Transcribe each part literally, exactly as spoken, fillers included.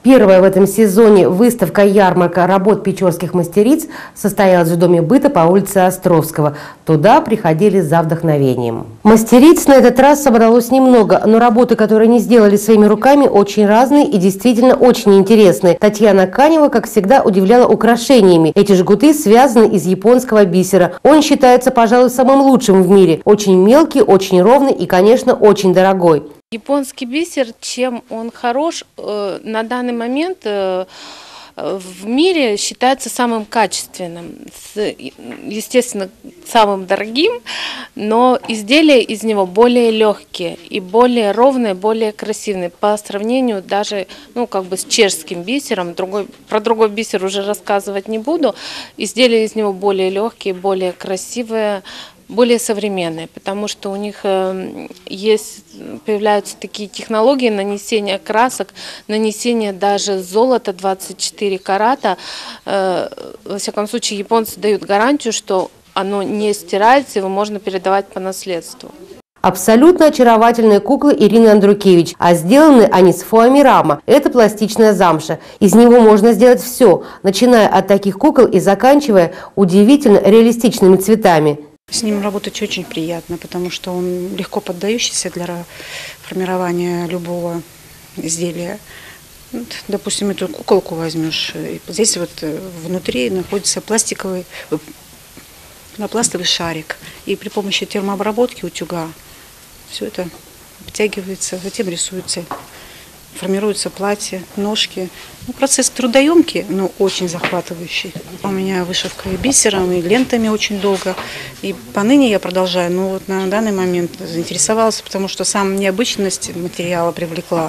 Первая в этом сезоне выставка-ярмарка работ печорских мастериц состоялась в Доме быта по улице Островского. Туда приходили за вдохновением. Мастериц на этот раз собралось немного, но работы, которые они сделали своими руками, очень разные и действительно очень интересные. Татьяна Канева, как всегда, удивляла украшениями. Эти жгуты связаны из японского бисера. Он считается, пожалуй, самым лучшим в мире. Очень мелкий, очень ровный и, конечно, очень дорогой. Японский бисер, чем он хорош, э, на данный момент э, в мире считается самым качественным, с, естественно, самым дорогим, но изделия из него более легкие и более ровные, более красивые по сравнению даже, ну, как бы с чешским бисером. Другой, про другой бисер уже рассказывать не буду. Изделия из него более легкие, более красивые, более современные, потому что у них есть, появляются такие технологии нанесения красок, нанесения даже золота двадцать четыре карата. Во всяком случае, японцы дают гарантию, что оно не стирается, его можно передавать по наследству. Абсолютно очаровательные куклы Ирины Андрукевич, а сделаны они с фоамирама. Это пластичная замша. Из него можно сделать все, начиная от таких кукол и заканчивая удивительно реалистичными цветами. С ним работать очень приятно, потому что он легко поддающийся для формирования любого изделия. Вот, допустим, эту куколку возьмешь, и здесь вот внутри находится пластиковый, пенопластовый шарик. И при помощи термообработки утюга все это обтягивается, затем рисуется, формируется платье, ножки. Ну, процесс трудоемкий, но очень захватывающий. У меня вышивка и бисером, и лентами очень долго. И поныне я продолжаю, но вот на данный момент заинтересовалась, потому что сам необычность материала привлекла.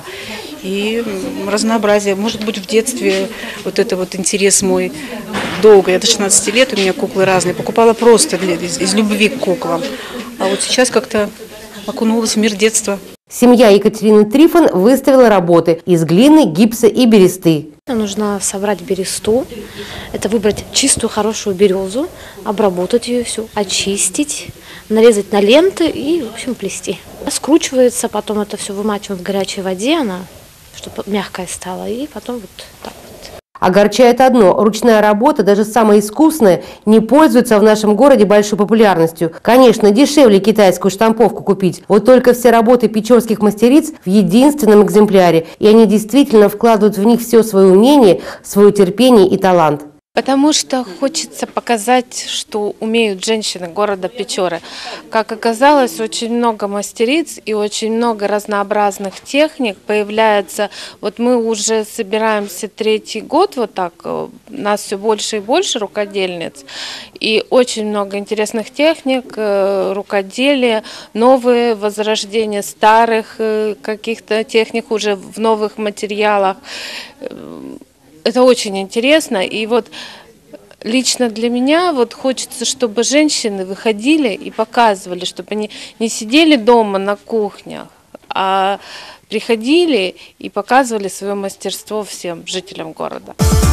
И разнообразие. Может быть, в детстве вот это вот интерес мой долго. Я до шестнадцати лет, у меня куклы разные. Покупала просто для, из, из любви к куклам. А вот сейчас как-то окунулась в мир детства. Семья Екатерины Трифон выставила работы из глины, гипса и бересты. Нужно собрать бересту, это выбрать чистую хорошую березу, обработать ее всю, очистить, нарезать на ленты и, в общем, плести. Скручивается, потом это все вымачиваем в горячей воде, она, чтобы мягкая стала, и потом вот так. Огорчает одно – ручная работа, даже самая искусная, не пользуется в нашем городе большой популярностью. Конечно, дешевле китайскую штамповку купить. Вот только все работы печорских мастериц в единственном экземпляре. И они действительно вкладывают в них все свое умение, свое терпение и талант. Потому что хочется показать, что умеют женщины города Печоры. Как оказалось, очень много мастериц и очень много разнообразных техник появляется. Вот мы уже собираемся третий год, вот так, нас все больше и больше рукодельниц. И очень много интересных техник, рукоделия, новые возрождения старых каких-то техник уже в новых материалах. Это очень интересно, и вот лично для меня вот хочется, чтобы женщины выходили и показывали, чтобы они не сидели дома на кухнях, а приходили и показывали свое мастерство всем жителям города.